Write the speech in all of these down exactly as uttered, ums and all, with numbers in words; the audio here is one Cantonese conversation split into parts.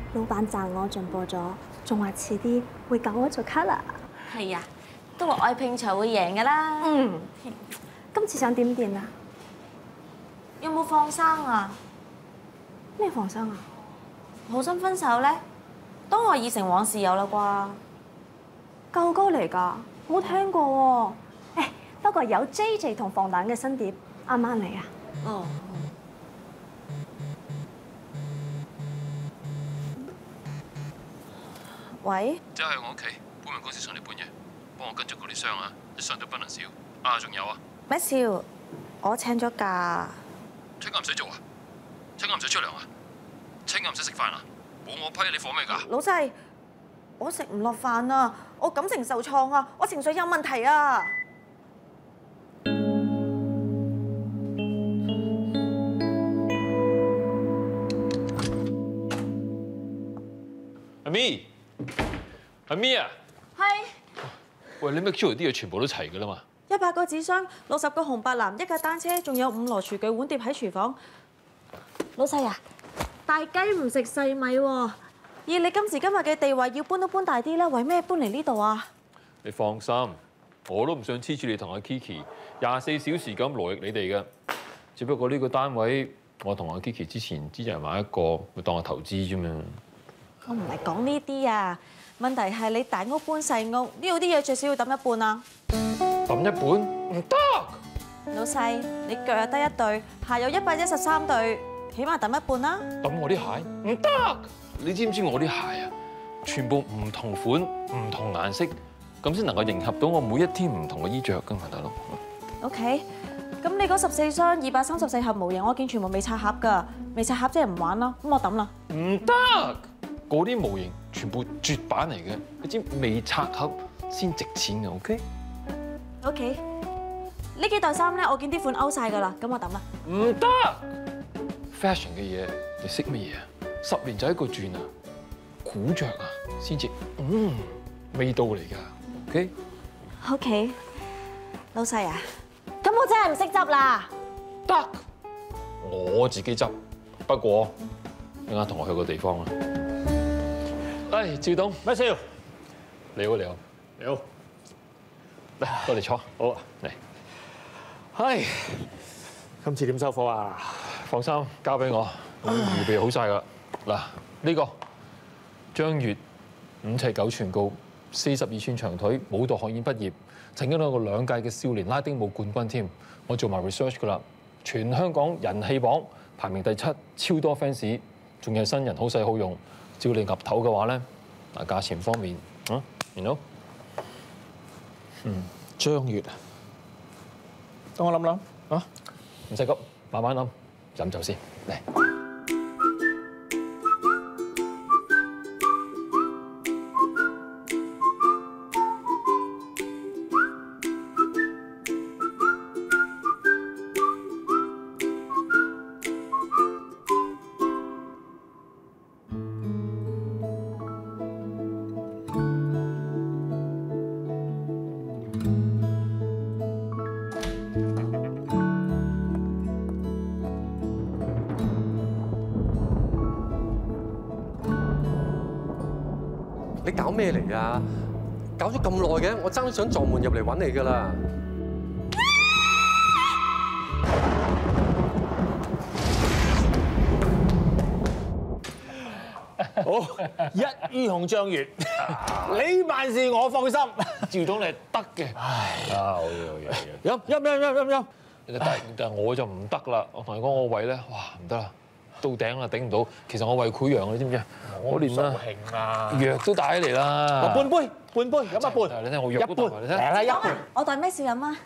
老闆讚我進步咗，仲話遲啲會教我做 colour。 係啊，都話愛拼才會贏㗎啦。 嗯，今次想點點啊？ 有冇放生啊？ 咩放生啊？ 好心分手咧？當我已成往事有啦啩？ 舊歌嚟㗎，冇聽過喎。誒，不過有 J J 同防彈嘅新碟，啱啱嚟啊！ 哦。喂？ 即係我屋企，搬運公司上嚟搬嘢，幫我跟住嗰啲箱啊，一箱都不能少。啊，仲有啊？ 咩笑？我請咗假。 請假唔使做啊？請假唔使出糧啊？請假唔使食飯啊？冇我批你貨咩㗎？ 老細，我食唔落飯啊！我感情受創啊！我情緒有問題啊！ 阿咪，阿咪啊！ 係。 喂，你 make sure 啲嘢全部都齊㗎啦嘛？ 一百個紙箱，六十個紅白藍，一架單車，仲有五籮廚具碗碟喺廚房。老細啊，大雞唔食細米喎。以你今時今日嘅地位，要搬都搬大啲啦，為咩搬嚟呢度啊？ 你放心，我都唔想黐住你同阿 Kiki 廿四小時咁勞役你哋嘅。只不過呢個單位，我同阿 Kiki 之前只係買一個，會當我投資啫嘛。 我唔係講呢啲啊，問題係你大屋搬細屋，呢度啲嘢最少要抌一半啊。 抌一半唔得。 老細，你腳又得一對，鞋有一百一十三對，起碼抌一半啦。 抌我啲鞋唔得。你知唔知我啲鞋啊，全部唔同款、唔同顏色，咁先能夠迎合到我每一天唔同嘅衣着㗎嘛，大佬。 OK，咁你嗰十四箱二百三十四盒模型，我見全部未拆盒㗎，未拆盒即係唔玩啦，咁我抌啦。 唔得，嗰啲模型全部絕版嚟嘅，你知未拆盒先值錢嘅 ，OK？ OK，呢幾袋衫咧，我見啲款 out 晒㗎啦，咁我抌啦。 唔得 ，fashion 嘅嘢你識乜嘢啊？十年就一個轉啊，古着啊，先至嗯味道嚟㗎 ，OK？ OK， 老細啊，咁我真係唔識執啦。 得，我自己執。不過一陣間同我去個地方啊。哎，趙董， 乜事？ 你好，你好， 你好， 嚟過嚟坐。 好啊， 嚟。 唉，今次點收貨啊？ 放心，交俾我，我預備好晒㗎。嗱，呢個張悅五尺九寸高，四十二寸長腿，舞蹈學院畢業，曾經攞過兩屆嘅少年拉丁舞冠軍添。我做埋 research 㗎啦，全香港人氣榜排名第七，超多 fans， 仲有新人，好細好用。只要你岌頭嘅話咧，嗱，價錢方面啊，見到？ 嗯，張悅啊，等我諗諗啊， 唔使急，慢慢諗，飲酒先嚟。 你搞咩嚟啊？搞咗咁耐嘅，我爭啲想撞門入嚟揾你㗎啦！ 好，一於紅張悅，你辦事我放心。 趙總你係得嘅， 唉， 啊好嘢好嘢好嘢， 飲飲飲飲飲飲。 但係但係我就唔得啦，我同你講我胃咧，哇唔得啦，到頂啦頂唔到。其實我胃潰瘍，你知唔知啊？我連啦興啊， 藥都帶嚟啦。 半杯半杯飲一半。 你聽我藥都帶埋，你聽。 嚟啦一杯。 我代咩事飲啊？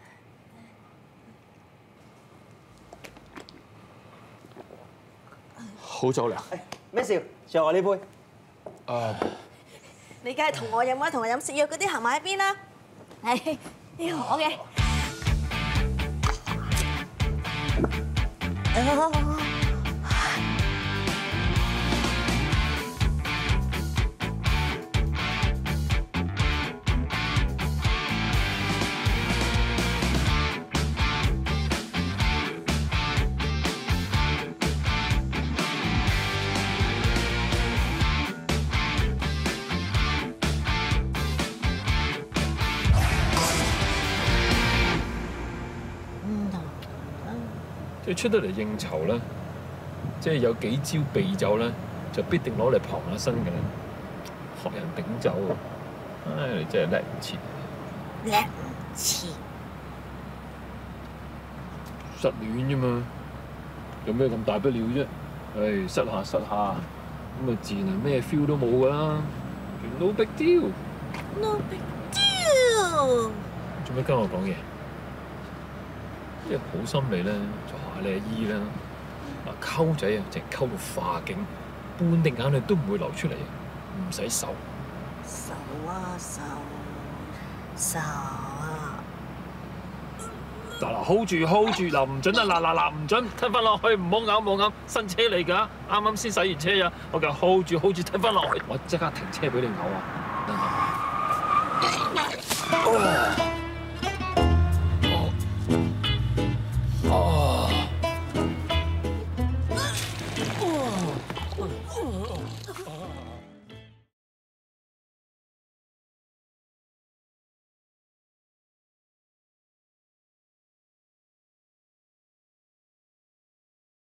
好酒量。咩事？仲有我呢杯。 誒， 你梗係同我飲啦，同我飲食藥嗰啲行埋一邊啦。係呢個我嘅。 即係出得嚟應酬咧，即係有幾招避酒咧，就必定攞嚟傍下身嘅啦。學人頂酒啊！唉，你真係叻唔切。 叻唔切。 失戀啫嘛，有咩咁大不了啫？唉，失下失下，咁啊自然係咩 feel 都冇㗎啦。No big deal。 No big deal。 做咩跟我講嘢？即係好心你咧，做下你阿姨啦。嗱，溝仔啊，淨係溝到化境，半滴眼淚都唔會流出嚟，唔使愁。 愁啊愁，愁啊！ 嗱嗱 ，hold 住 hold 住，嗱唔準啊，嗱嗱嗱唔準，吞翻落去，唔好咬唔好咬，新車嚟㗎，啱啱先洗完車啊，我叫 hold 住 hold 住，吞翻落去，我即刻停車俾你咬啊！等等。